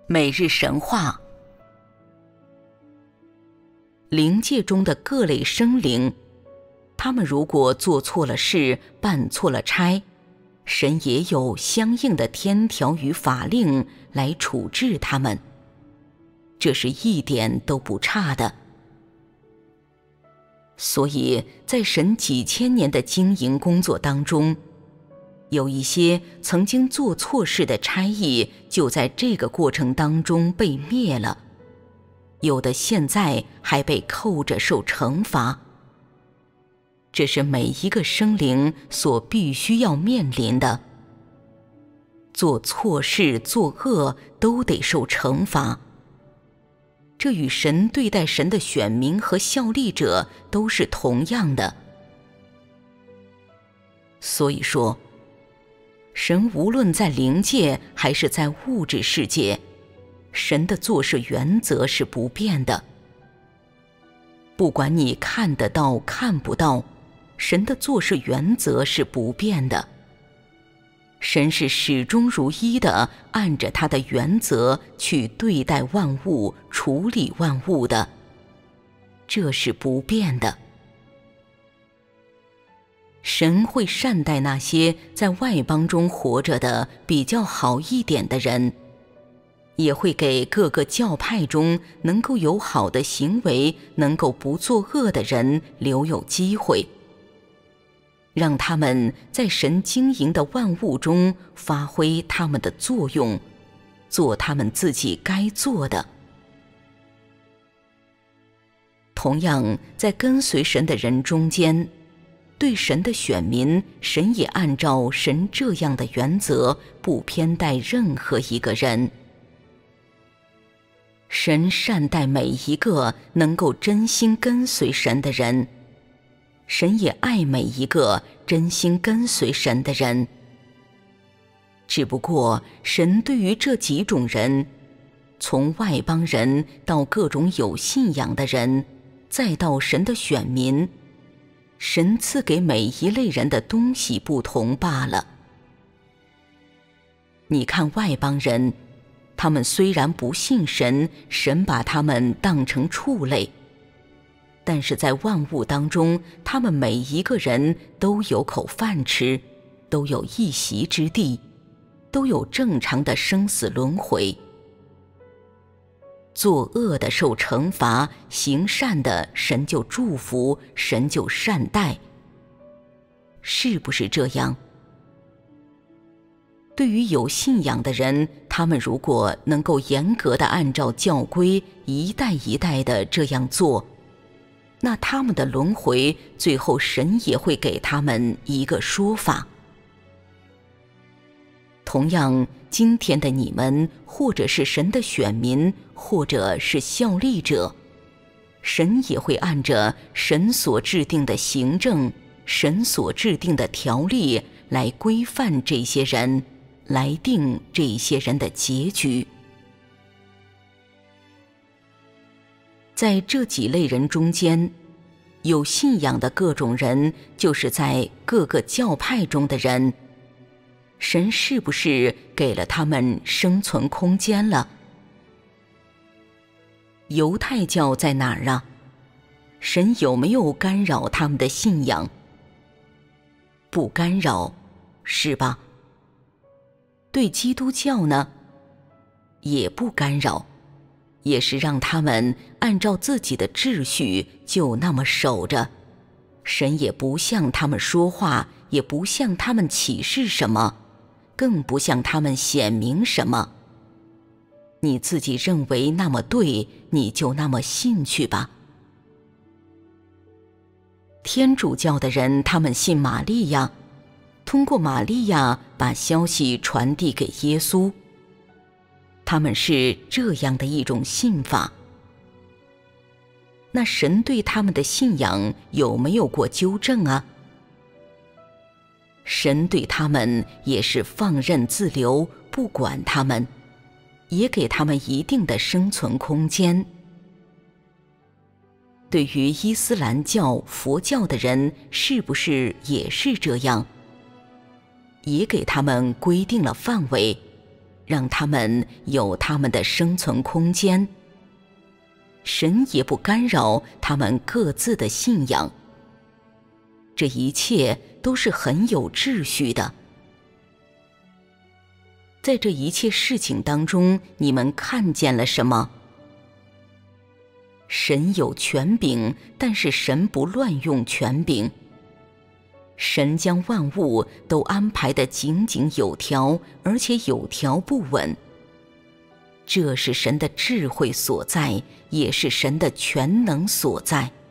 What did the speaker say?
每日神话。灵界中的各类生灵，他们如果做错了事，办错了差，神也有相应的天条与法令来处置他们，这是一点都不差的。所以在神几千年的经营工作当中，有一些曾经做错事的差役就在这个过程当中被灭了，有的现在还被扣着受惩罚。这是每一个生灵所必须要面临的，做错事作恶都得受惩罚。这与神对待神的选民和效力者都是同样的。所以说，神无论在灵界还是在物质世界，神的做事原则是不变的。不管你看得到看不到，神的做事原则是不变的。神是始终如一地按着他的原则去对待万物，处理万物的，这是不变的。神会善待那些在外邦中活着的比较好一点的人，也会给各个教派中能够有好的行为，能够不作恶的人留有机会，让他们在神经营的万物中发挥他们的作用，做他们自己该做的。同样，在跟随神的人中间，对神的选民，神也按照神这样的原则，不偏待任何一个人。神善待每一个能够真心跟随神的人，神也爱每一个真心跟随神的人。只不过神对于这几种人，从外邦人到各种有信仰的人，再到神的选民，神赐给每一类人的东西不同罢了。你看外邦人，他们虽然不信神，神把他们当成畜类，但是在万物当中，他们每一个人都有口饭吃，都有一席之地，都有正常的生死轮回。作恶的受惩罚，行善的神就祝福，神就善待，是不是这样？对于有信仰的人，他们如果能够严格地按照教规，一代一代地这样做，那他们的轮回，最后神也会给他们一个说法。同样，今天的你们，或者是神的选民，或者是效力者，神也会按着神所制定的行政，神所制定的条例来规范这些人，来定这些人的结局。在这几类人中间，有信仰的各种人，就是在各个教派中的人，神是不是给了他们生存空间了？犹太教在哪儿啊？神有没有干扰他们的信仰？不干扰，是吧？对基督教呢，也不干扰，也是让他们按照自己的秩序就那么守着，神也不向他们说话，也不向他们启示什么，更不向他们显明什么。你自己认为那么对，你就那么信去吧。天主教的人，他们信玛利亚，通过玛利亚把消息传递给耶稣，他们是这样的一种信法。那神对他们的信仰有没有过纠正啊？神对他们也是放任自流，不管他们，也给他们一定的生存空间。对于伊斯兰教、佛教的人，是不是也是这样？也给他们规定了范围， 让他们有他们的生存空间。神也不干扰他们各自的信仰。这一切都是很有秩序的。在这一切事情当中，你们看见了什么？神有权柄，但是神不乱用权柄。神将万物都安排得井井有条，而且有条不紊。这是神的智慧所在，也是神的全能所在。